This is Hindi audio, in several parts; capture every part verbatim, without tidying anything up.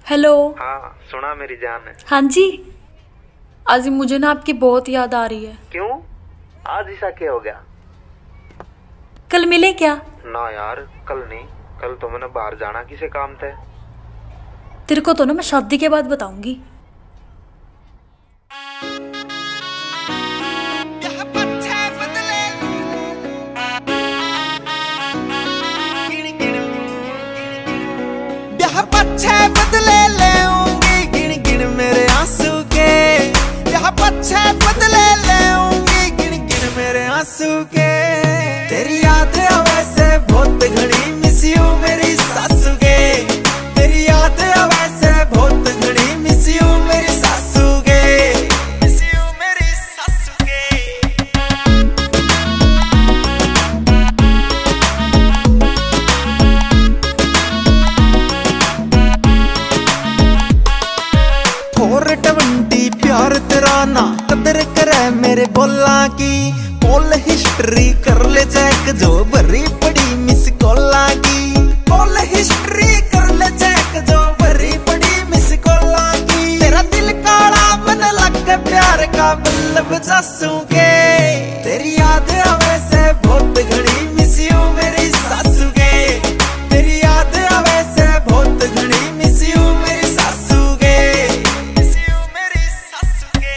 हेलो। हाँ सुना मेरी जान। हाँ जी, आज मुझे ना आपकी बहुत याद आ रही है। क्यों? आज ऐसा क्या हो गया? कल मिले क्या? ना यार कल नहीं, कल तो मैंने बाहर जाना किसी काम थे। तेरे को तो ना मैं शादी के बाद बताऊंगी। पच्छे बदले लेऊंगी गिन गिन मेरे आंसू के, यहाँ पच्छे बदले लेऊंगी गिन गिन मेरे आंसू के। तेरी याद वैसे बहुत घड़ी मिस यू मेरी सासू के, तेरी याद वैसे बहुत घड़ी मिस यू मेरी सासू के, मिस यू मेरी सासू के। फोर ट्वेंटी प्यार तेरा ना कदर करे मेरे बोला की, कॉल हिस्ट्री कर ले चेक जो भरी पड़ी मिस कॉला की, कॉल हिस्ट्री कर ले चेक जो भरी पड़ी मिस कॉला की। तेरा दिल काला मन लग प्यार का बल्लभ सासू के, तेरी याद वैसे बहुत घड़ी मिस यू मेरी सासू के, तेरी याद वैसे बहुत घड़ी मिस यू मेरी सासू के, मिस यू मेरी सासू के।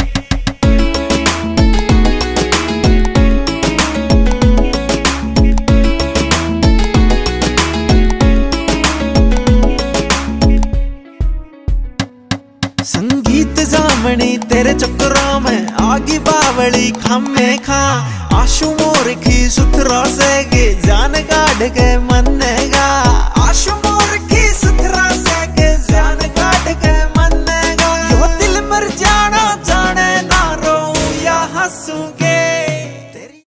संगीत जामनी तेरे चक्करों में आगी बावली खामे खा, आशु मोर की सुथरा से गे जान काढ़ के मनेगा, आशु मोर की सुथरा से गे जान काढ़ के मनेगा। यो दिल मर जाना जाने ना रो या हंसूंगे तेरी।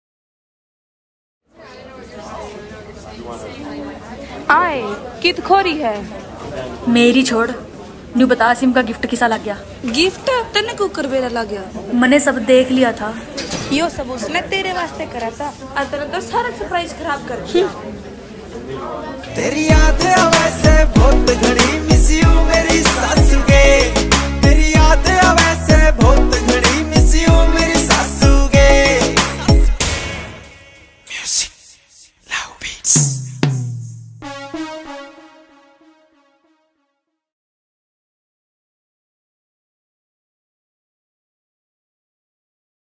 आए कित खोरी है मेरी छोड़, न्यू बता सिम का गिफ्ट किसा लग गया? गिफ्ट तने कुकर बेरा लग गया? मैंने सब देख लिया था। यो सब उसने तेरे वास्ते करा था और तेरा तो सारा सरप्राइज खराब कर दिया। तेरी याद वैसे बहुत घड़ी मिस यू मेरी सासू के, तेरी याद वैसे बहुत घड़ी मिस यू मेरी